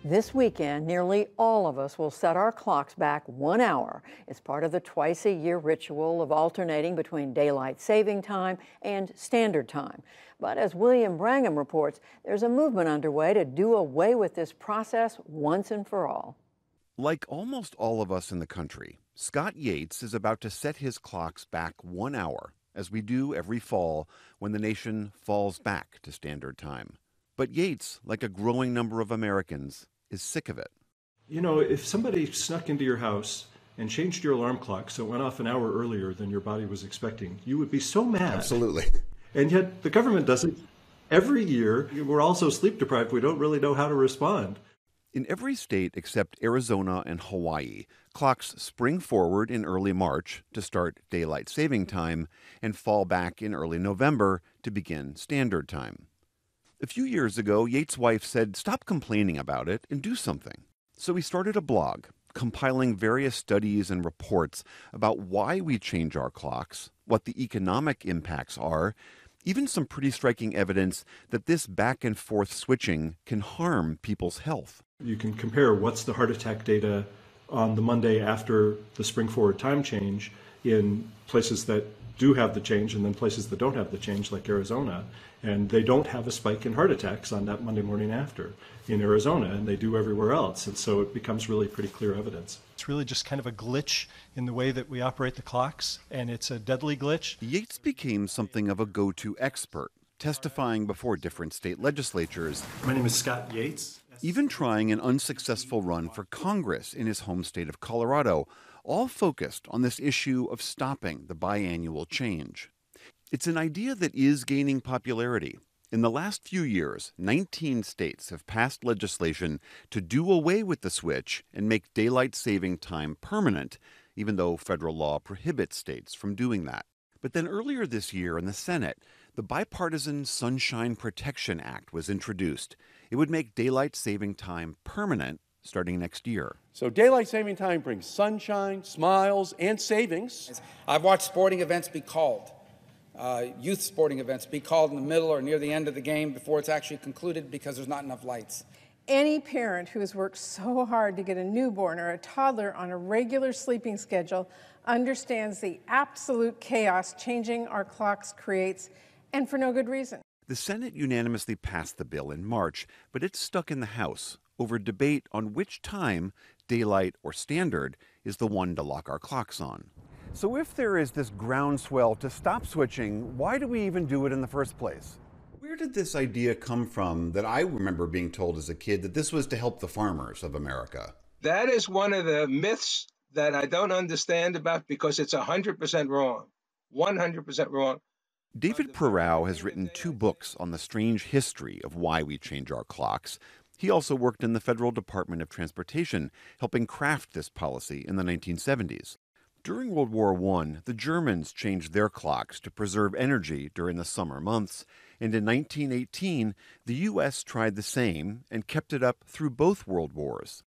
This weekend, nearly all of us will set our clocks back 1 hour. It's part of the twice-a-year ritual of alternating between daylight saving time and standard time. But as William Brangham reports, there's a movement underway to do away with this process once and for all. Like almost all of us in the country, Scott Yates is about to set his clocks back 1 hour, as we do every fall when the nation falls back to standard time. But Yates, like a growing number of Americans, is sick of it. You know, if somebody snuck into your house and changed your alarm clock so it went off an hour earlier than your body was expecting, you would be so mad. Absolutely. And yet the government does it every year. We're also sleep deprived. We don't really know how to respond. In every state except Arizona and Hawaii, clocks spring forward in early March to start daylight saving time and fall back in early November to begin standard time. A few years ago, Yates' wife said, "Stop complaining about it and do something." So he started a blog, compiling various studies and reports about why we change our clocks, what the economic impacts are, even some pretty striking evidence that this back and forth switching can harm people's health. You can compare what's the heart attack data on the Monday after the spring forward time change in places that do have the change and then places that don't have the change, like Arizona. And they don't have a spike in heart attacks on that Monday morning after in Arizona, and they do everywhere else. And so it becomes really pretty clear evidence. It's really just kind of a glitch in the way that we operate the clocks, and it's a deadly glitch. Yates became something of a go-to expert, testifying before different state legislatures. My name is Scott Yates. Even trying an unsuccessful run for Congress in his home state of Colorado, all focused on this issue of stopping the biannual change. It's an idea that is gaining popularity. In the last few years, 19 states have passed legislation to do away with the switch and make daylight saving time permanent, even though federal law prohibits states from doing that. But then earlier this year in the Senate, the bipartisan Sunshine Protection Act was introduced. It would make daylight saving time permanent starting next year. So daylight saving time brings sunshine, smiles, and savings. I've watched sporting events be called, youth sporting events be called in the middle or near the end of the game before it's actually concluded because there's not enough lights. Any parent who has worked so hard to get a newborn or a toddler on a regular sleeping schedule understands the absolute chaos changing our clocks creates, and for no good reason. The Senate unanimously passed the bill in March, but it's stuck in the House over debate on which time, daylight or standard, is the one to lock our clocks on. So if there is this groundswell to stop switching, why do we even do it in the first place? Where did this idea come from that I remember being told as a kid that this was to help the farmers of America? That is one of the myths that I don't understand about because it's 100% wrong. 100% wrong. David Perrow has written 2 books on the strange history of why we change our clocks. He also worked in the Federal Department of Transportation, helping craft this policy in the 1970s. During World War I, the Germans changed their clocks to preserve energy during the summer months, and in 1918, the U.S. tried the same and kept it up through both world wars.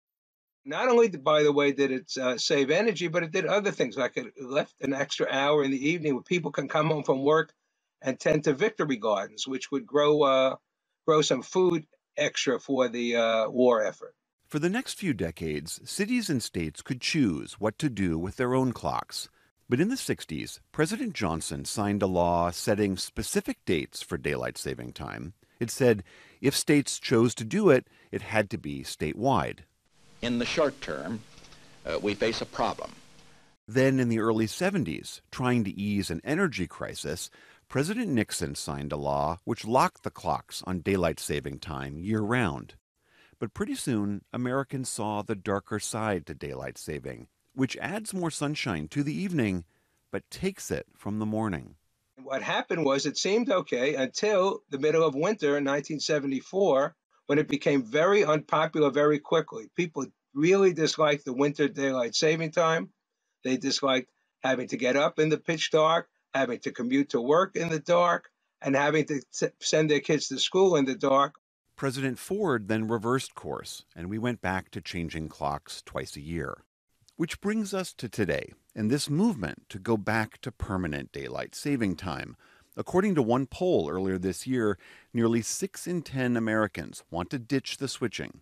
Not only, by the way, did it save energy, but it did other things, like it left an extra hour in the evening where people can come home from work and tend to victory gardens, which would grow some food extra for the war effort. For the next few decades, cities and states could choose what to do with their own clocks. But in the 60s, President Johnson signed a law setting specific dates for daylight saving time. It said if states chose to do it, it had to be statewide. In the short term, we face a problem. Then in the early 70s, trying to ease an energy crisis, President Nixon signed a law which locked the clocks on daylight saving time year-round. But pretty soon, Americans saw the darker side to daylight saving, which adds more sunshine to the evening, but takes it from the morning. What happened was it seemed okay until the middle of winter in 1974, when it became very unpopular very quickly. People really disliked the winter daylight saving time. They disliked having to get up in the pitch dark, having to commute to work in the dark, and having to send their kids to school in the dark. President Ford then reversed course, and we went back to changing clocks twice a year. Which brings us to today, and this movement to go back to permanent daylight saving time. According to one poll earlier this year, nearly 6 in 10 Americans want to ditch the switching.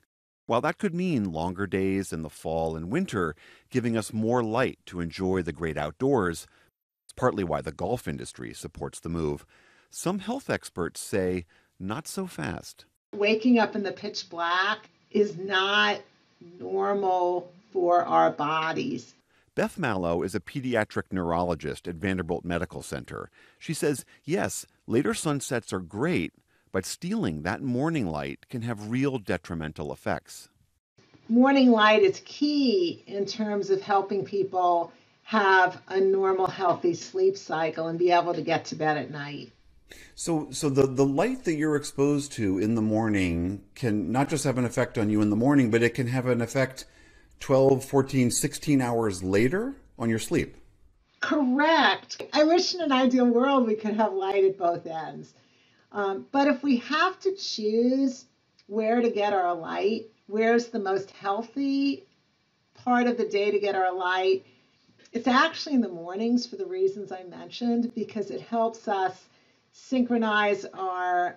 While that could mean longer days in the fall and winter, giving us more light to enjoy the great outdoors, it's partly why the golf industry supports the move. Some health experts say not so fast. Waking up in the pitch black is not normal for our bodies. Beth Mallow is a pediatric neurologist at Vanderbilt Medical Center. She says, yes, later sunsets are great, but stealing that morning light can have real detrimental effects. Morning light is key in terms of helping people have a normal, healthy sleep cycle and be able to get to bed at night. So the light that you're exposed to in the morning can not just have an effect on you in the morning, but it can have an effect 12, 14, 16 hours later on your sleep. Correct. I wish in an ideal world we could have light at both ends. But if we have to choose where to get our light, where's the most healthy part of the day to get our light, it's actually in the mornings for the reasons I mentioned, because it helps us synchronize our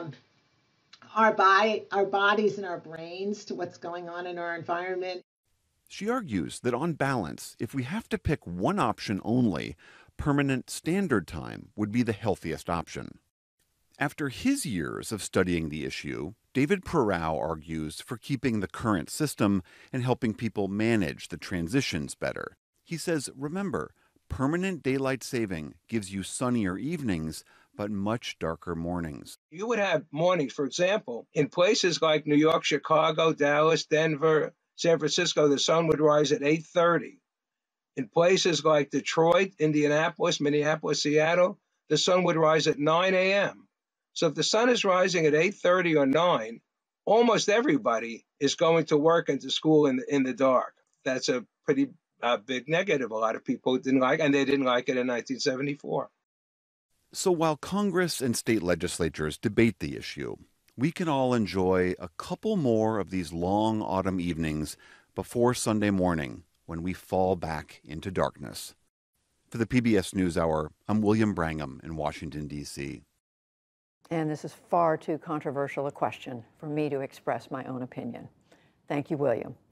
bodies and our brains to what's going on in our environment. She argues that on balance, if we have to pick one option only, permanent standard time would be the healthiest option. After his years of studying the issue, David Perau argues for keeping the current system and helping people manage the transitions better. He says, remember, permanent daylight saving gives you sunnier evenings, but much darker mornings. You would have mornings, for example, in places like New York, Chicago, Dallas, Denver, San Francisco, the sun would rise at 8:30. In places like Detroit, Indianapolis, Minneapolis, Seattle, the sun would rise at 9 a.m. So if the sun is rising at 8:30 or 9, almost everybody is going to work and to school in the dark. That's a pretty big negative. A lot of people didn't like, and they didn't like it in 1974. So while Congress and state legislatures debate the issue, we can all enjoy a couple more of these long autumn evenings before Sunday morning when we fall back into darkness. For the PBS NewsHour, I'm William Brangham in Washington, D.C. And this is far too controversial a question for me to express my own opinion. Thank you, William.